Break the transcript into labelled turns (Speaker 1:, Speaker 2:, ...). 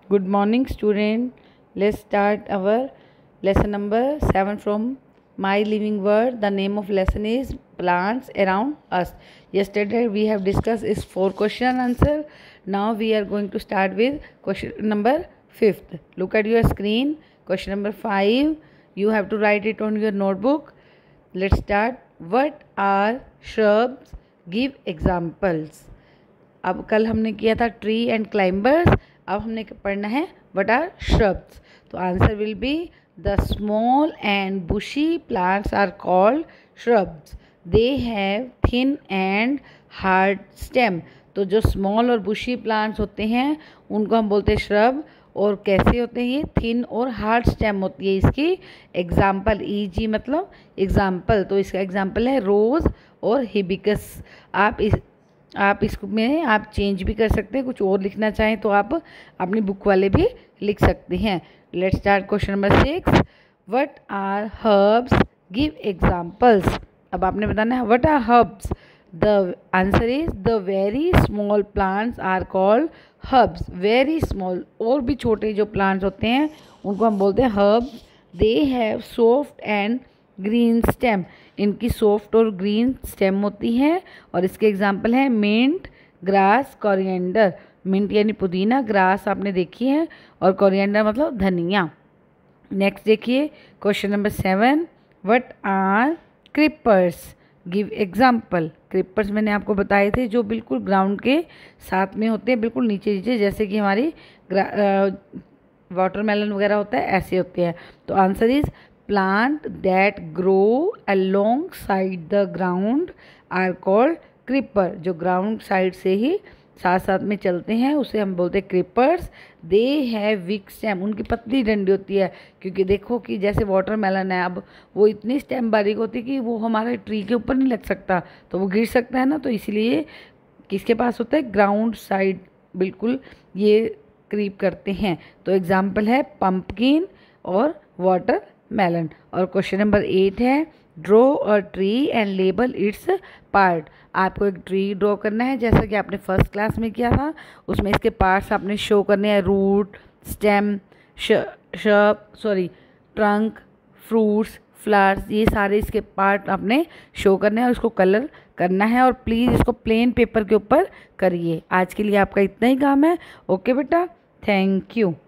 Speaker 1: Good morning, student. Let's start our lesson number 7 from My Living World. The name of lesson is Plants Around Us. Yesterday we have discussed is 4 question answer. Now we are going to start with question number 5th. Look at your screen. Question number 5. You have to write it on your notebook. Let's start. What are shrubs? Give examples. अब कल हमने किया था tree and climbers, अब हमने पढ़ना है what are shrubs. तो answer will be the small and bushy plants are called shrubs. They have thin and hard stem. तो जो स्मॉल और बुशी प्लांट्स होते हैं उनको हम बोलते हैं श्रब. और कैसे होते हैं ये? थिन और हार्ड स्टेम होती है इसकी. एग्जाम्पल ईजी मतलब एग्जाम्पल. तो इसका एग्जाम्पल है रोज़ और हिबिकस. आप इसमें आप चेंज भी कर सकते हैं, कुछ और लिखना चाहें तो आप अपनी बुक वाले भी लिख सकते हैं. Let's start question number 6. What are herbs? Give examples. अब आपने बताना है what are herbs. The answer is the very small plants are called herbs. Very small और भी छोटे जो प्लांट्स होते हैं उनको हम बोलते हैं herbs. They have soft and green stem. इनकी सॉफ्ट और ग्रीन स्टेम होती है. और इसके एग्जांपल हैं मिंट, ग्रास, कोरिएंडर. मिंट यानी पुदीना, ग्रास आपने देखी है, और कोरिएंडर मतलब धनिया. नेक्स्ट देखिए question number 7. What are creepers? Give example. Creepers मैंने आपको बताए थे जो बिल्कुल ग्राउंड के साथ में होते हैं, बिल्कुल नीचे नीचे, जैसे कि हमारी वाटरमेलन वगैरह होता है ऐसे होते हैं. तो answer is plant that grow alongside the ground are called creeper. जो ग्राउंड साइड से ही साथ साथ में चलते हैं उसे हम बोलते हैं creepers. They have weak stem. उनकी पतली डंडी होती है, क्योंकि देखो कि जैसे वाटरमेलन है, अब वो इतनी स्टेम बारीक होती है कि वो हमारे ट्री के ऊपर नहीं लग सकता, तो वो गिर सकता है ना. तो इसलिए किसके पास होता है? ग्राउंड साइड बिल्कुल ये क्रीप करते हैं. तो एग्जाम्पल है पम्पकिन और वाटर मेलन. और क्वेश्चन नंबर 8 है draw a tree and label its part. आपको एक ट्री ड्रॉ करना है जैसा कि आपने फर्स्ट क्लास में किया था. उसमें इसके पार्ट्स आपने शो करने हैं. Root, stem, trunk, fruits, flowers, ये सारे इसके पार्ट आपने शो करने हैं और उसको कलर करना है. और प्लीज़ इसको प्लेन पेपर के ऊपर करिए. आज के लिए आपका इतना ही काम है. ओके बेटा, थैंक यू.